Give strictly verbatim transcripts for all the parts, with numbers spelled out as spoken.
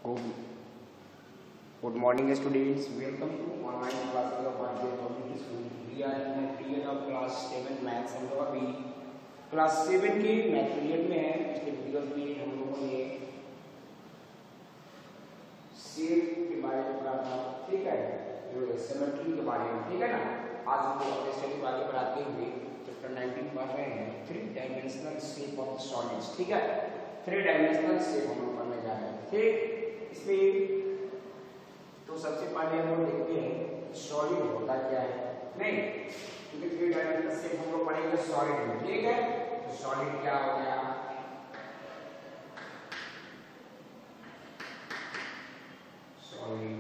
Good, good morning, students. Welcome to online classes of R J Public School. We are in the period of class seven maths. हम लोग अभी class seven के math period में है. पिछले videos में हम लोगों ने शेप के बारे में पढ़ा था, ठीक है, सिमेट्री के बारे में, ठीक है ना. आज हम लोग अपने स्टडी आगे बढ़ाते हुए चैप्टर नाइनटीन पढ़ रहे हैं, three dimensional shape of solids. ठीक है, थ्री डायमेंशनल शेप हम लोग पढ़ने जा रहे हैं. ठीक, इसमें तो सबसे पहले हम लोग देखते हैं सॉलिड होता क्या है. नहीं, क्योंकि थ्री डायमेंशनल शेप हम लोग पढ़ेंगे सॉलिड में. ठीक है, तो सॉलिड क्या हो गया, सॉलिड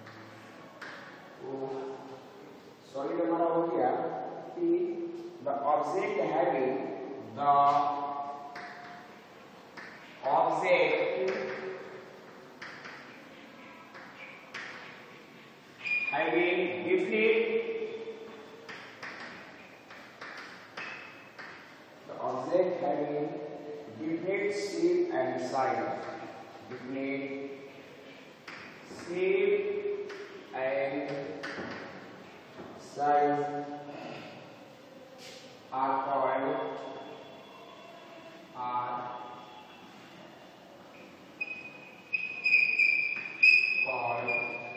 तो सॉलिड हमारा हो गया कि the object having the object having definite the object having definite shape and size, definite shape and size are called are called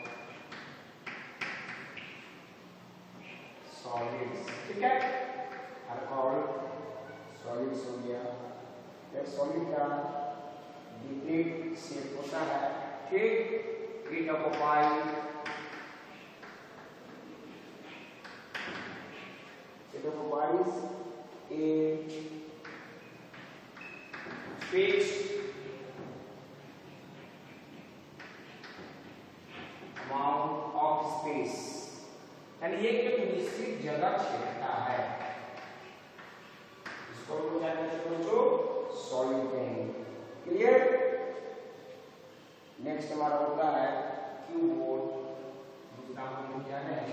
solids. ठीक है, are called solids हो गया. एक सॉलिड का डिफरेंट शेप होता है. ठीक, it occupies it occupies a fixed amount of space, यानी ये एक निश्चित जगह क्षेत्रता है. इसको हम लोग क्या कहते हैं बच्चों, सॉलिड कहेंगे. क्लियर. नेक्स्ट हमारा होता है क्यूबोर्ड. दूसरा हम क्या है,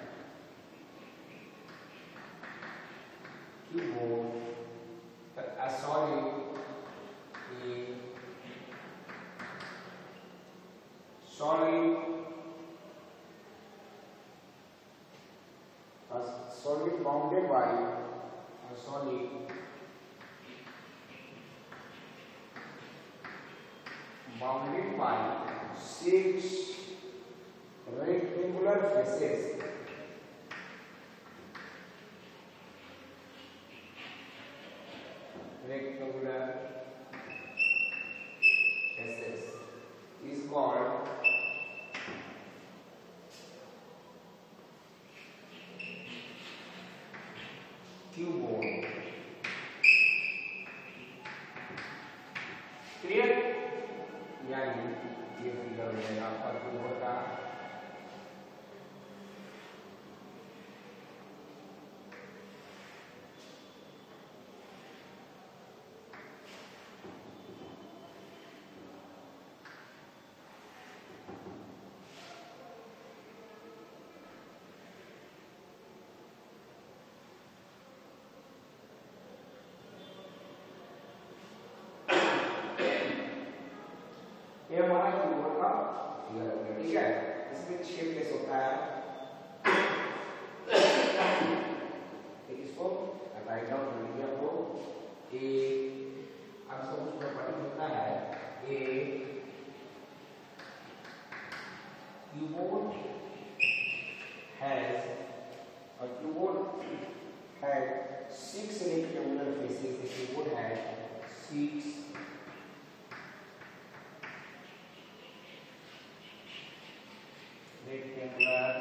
cuboid. A solid solid a solid bounded by a solid bounded by six rectangular faces. Rectangular faces is called cuboid. Clear. यानी ये फिगर में आपका क्यूबोर्ड का ये हमारा कीबोर्ड का फिगर हो गया. ठीक है, इसमें शेप कैसे होता है, इसको राइट डाउन कर लीजिए आपको. ए अब सब कुछ प्रॉपर्टी होता है. A keyboard has a keyboard has six rectangular faces. The keyboard has six rectangular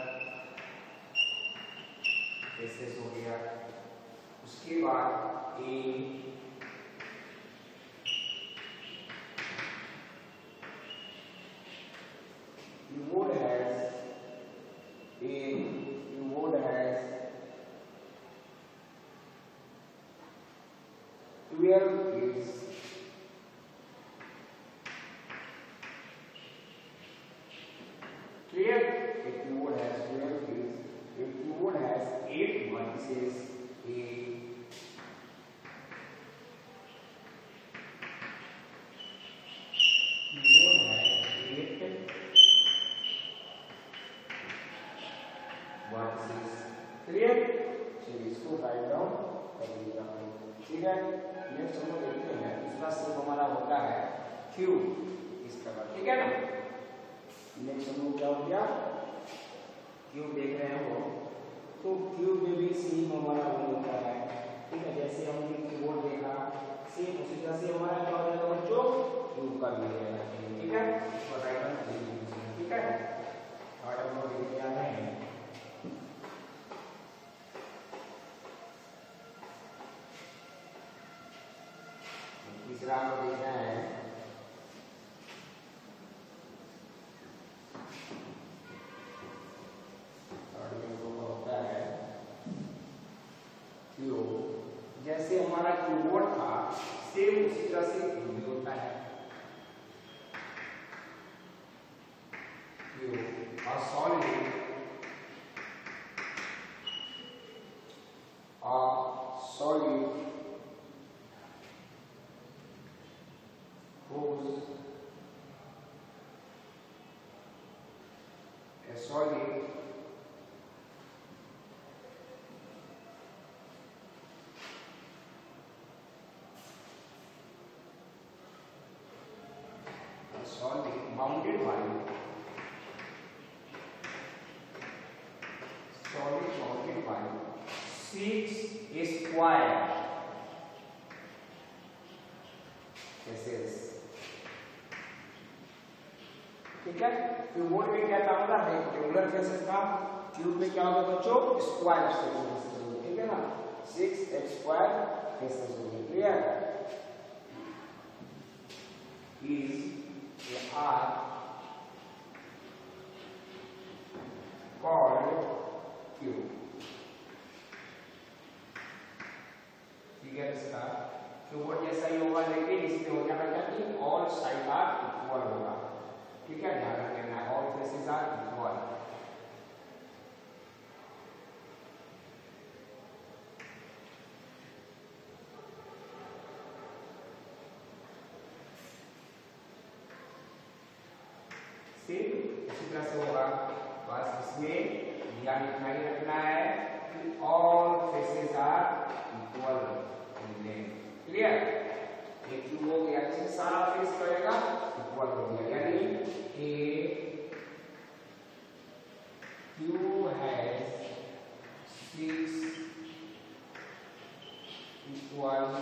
faces हो गया. उसके बाद a keyboard has a keyboard has twelve keys. Clear? A keyboard has twelve keys. A keyboard has eight vertices. A होता है cube इस प्रकार, ठीक है ना। नेक्स्ट हम लोग क्या हो गया, क्यूब देख रहे हैं वो, तो क्यूब में भी सेम हमारा वो होता है, ठीक है। जैसे हमने कीबोर्ड देखा सेम उसी तरह से हमारा क्या हो जाएगा बच्चों, क्यूब का भी हो जाएगा, ठीक है। इसको राइट हैंड, ठीक है। और हम लोग लिख के आ रहे हैं तीसरा को देखना है, और ये वो होता है क्यूब। जैसे हमारा कीबोर्ड था सेम उसी तरह से क्यूब भी होता है, क्यूब और सॉलिड और solid whose a solid a solid bounded by solid bounded by six square faces, ठीक है। कीबोर्ड में क्या काम होता है, रेक्टेंगुलर फेसेस का, ट्यूब में क्या होगा बच्चों, स्क्वायर फेसेस, ठीक है ना। सिक्स स्क्वायर फेसेस होंगे, clear. Is are called cube, ठीक है। इसका कीबोर्ड जैसा ही होगा, लेकिन इसमें हो जाएगा कि ऑल साइड आर इक्वल होगा, ठीक है। ध्यान रखना है, all faces are equal. Same इसी तरह से होगा, बस इसमें ध्यान इतना ही रखना है कि all faces are equal in length, clear. एक क्यूब हो गया, इसमें सारा फेस करेगा इक्वल हो गया, यानी A Q has six equal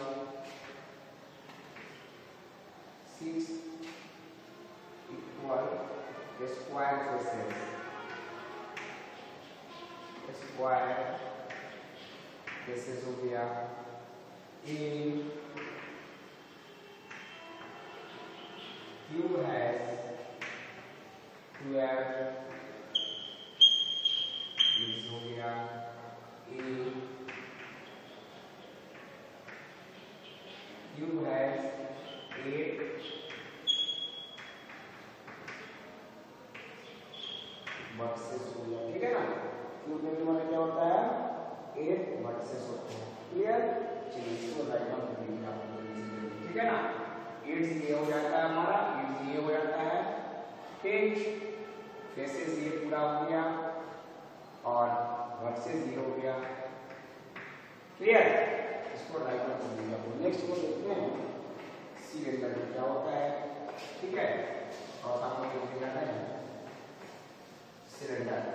six equal square faces, square faces हो गया। A Q has twelve, हो गया। A Q has eight, vertices हो गया, ठीक है ना। क्यूब में हमारा क्या होता है, एट वर्सेस होते हैं, क्लियर। चलिए इसको राइट डाउन कर लीजिए आप, ठीक है ना। एट से ये हो जाता है हमारा, एट से ये हो जाता है, ठीक। फेसेस ये पूरा हो गया और वर्सेस ये हो गया, क्लियर। इसको राइट डाउन कर लीजिए आप। नेक्स्ट को देखते हैं सिलेंडर में क्या होता है, ठीक है। और सामने लिख जाना है सिलेंडर।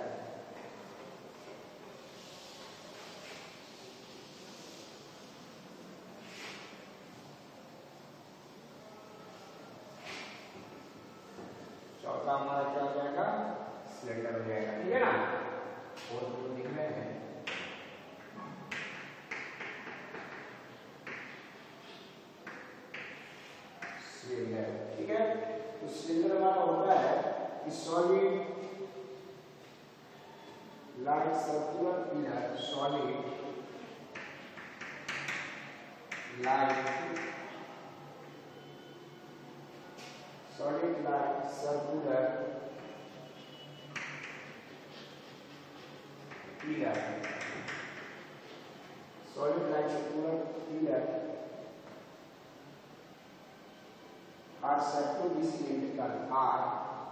चौथा हमारा क्या हो जाएगा, सिलेंडर हो जाएगा, ठीक है ना। और तो देख रहे हैं सिलेंडर, ठीक है। तो सिलेंडर हमारा होता है कि solid like circular pillar, solid like solid like circular pillar, solid like circular pillar are said to be cylindrical, are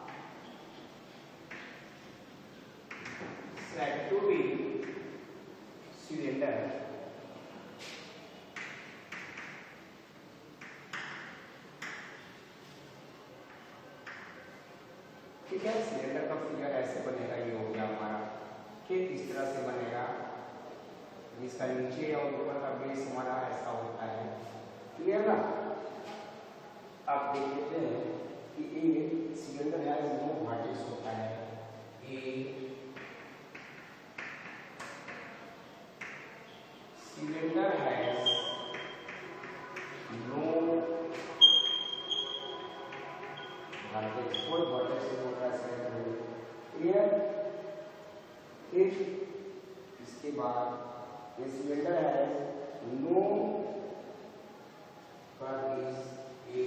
said to be cylinder ठीक है। सिलेंडर का फिगर ऐसे बनेगा, ये हो गया हमारा, ठीक इस तरह से बनेगा। इसका नीचे और ऊपर का बेस हमारा ऐसा होता है, क्लियर ना। अब देख लेते हैं कि ये सिलेंडर है नो वर्टेक्स होता है, ए सिलेंडर है नो वर्टेक्स, कोई वर्टेक्स नहीं होता है सिलेंडर में, क्लियर। फिर इसके बाद ये सिलेंडर है no curve is a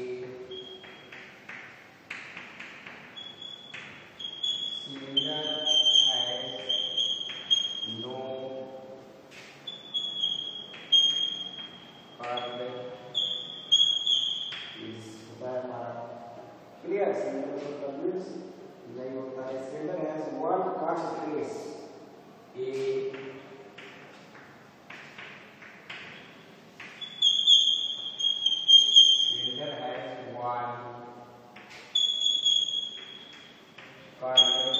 cylinder है नो कर्व इज होता है हमारा, क्लियर। सिलेंडर का कर्व मींस यही होता है। Cylinder has one curve face, a cylinder has one curve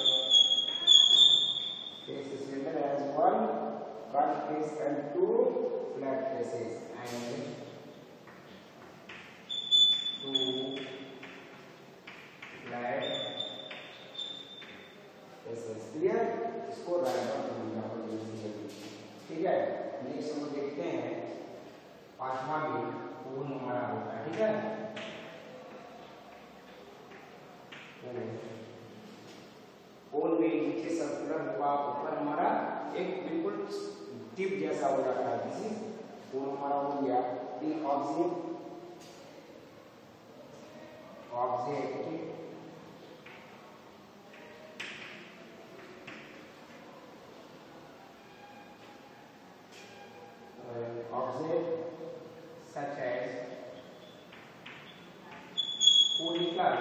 face, cylinder has one curved face and two flat faces and two flat faces, clear। इसको right down कर दिया अपन जल्दी जल्दी, ठीक है। नेक्स्ट हम देखते हैं पांचवा में कोण हमारा होता है, ठीक है। कोण में नीचे सर्कुलर होगा, ऊपर हमारा एक बिल्कुल टिप जैसा हो जाता है, दिस इज कोण हमारा हो गया। In object object object such as conical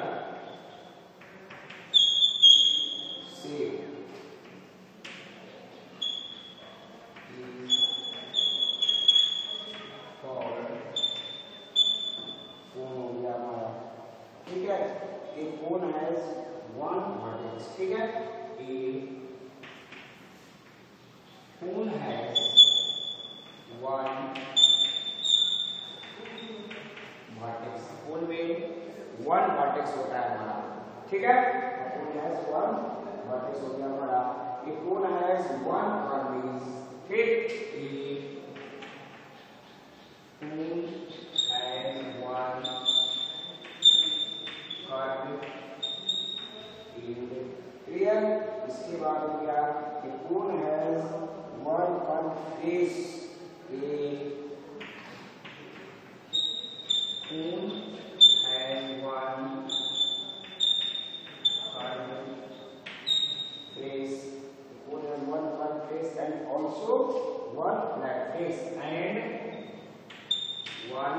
shape is called कोण हो गया हमारा, ठीक है। एक कोण हैज वन वर्टेक्स, ठीक है। ए कोण हैज वन वर्टेक्स, कोण में वन वर्टेक्स होता है हमारा, ठीक है। कोण हैज वन वर्टेक्स हो गया हमारा। ए कोण हैज वन कर्व, ठीक। ए cone has one curve, clear. इसके बाद हो गया a cone has one curve face, a cone has one curve face, cone has one curve face and also one flat face and one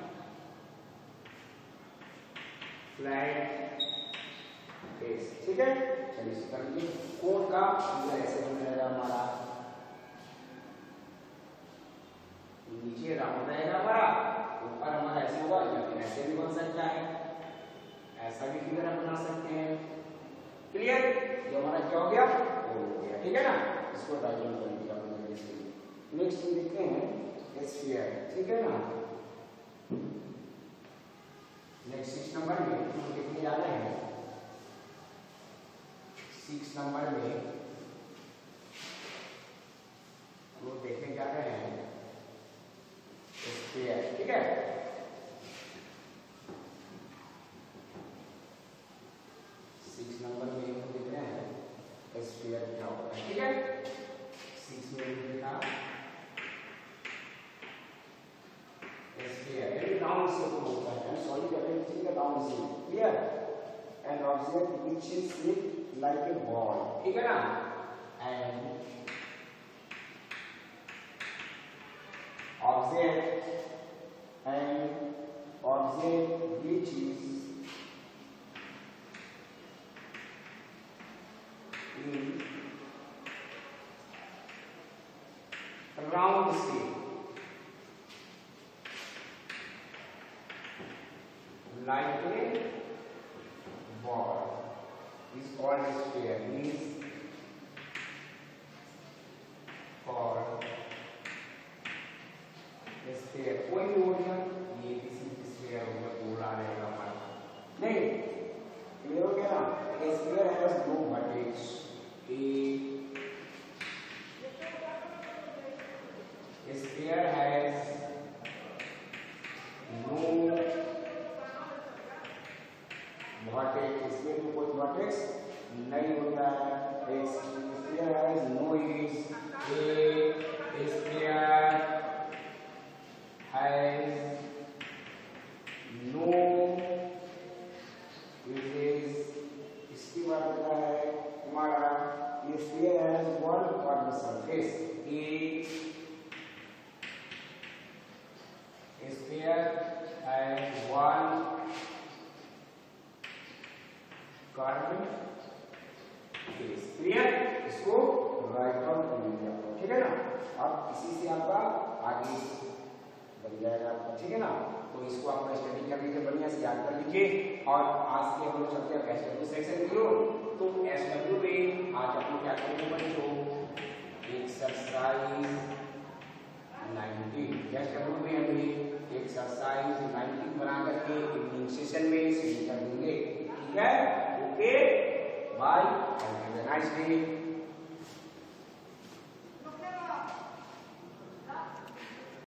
flat face, ठीक है। चलिए इस कर लीजिए। कोण का फिगर ऐसे बन जाएगा हमारा, नीचे राउंड रहेगा हमारा, ऊपर हमारा ऐसे होगा, या फिर ऐसे भी बन सकता है, ऐसा भी फिगर हम बना सकते हैं, क्लियर। ये हमारा क्या हो गया, हो गया, ठीक है ना। इसको डायग्राम कर दिया हमने जैसे। नेक्स्ट हम देखते हैं स्फीयर, ठीक है ना। नेक्स्ट सिक्स नंबर में हम देखने जा रहे हैं, सिक्स नंबर में हम लोग देखने जा रहे हैं स्फीयर, ठीक है। सिक्स नंबर में हम देख रहे हैं स्फीयर क्या होता है, ठीक है। सिक्स में देखा स्फीयर यानी राउंड शेप होता है, सॉलिड अरेंजिंग का round shape, clear. And object which is shaped like a ball, ठीक है ना। And object and object which is in round shape like a ball, is called a sphere. Is called a sphere. कोई भी हो गया, ये किसी की sphere हो गया, पूरा रहेगा हमारा। नहीं, क्लियर हो गया ना? A sphere has no vertex. A A sphere has no vertex. इसमें तो कोई vertex नहीं होता है। A sphere has no edges. A A sphere has no edges. इसकी बात होता है हमारा A sphere has one curved surface. A A sphere has one curved face. Clear? इसको राइट डाउन कर लीजिए आप, ठीक है ना? अब इसी से आपका आगे बन जाएगा आपका, ठीक है ना? तो इसको आपको स्टडी कर लीजिए, बढ़िया से याद कर लीजिए। और आज के हम लोग चलते हैं एस डब्ल्यू सेक्शन की ओर। तो एस डब्ल्यू में आज आप लोग क्या करेंगे बच्चों? Exercise nineteen. एस डब्ल्यू में हम एक्सरसाइज नाइनटीन बना करके इवनिंग सेशन में सेंड कर देंगे, ठीक है? Okay, bye, have a nice day.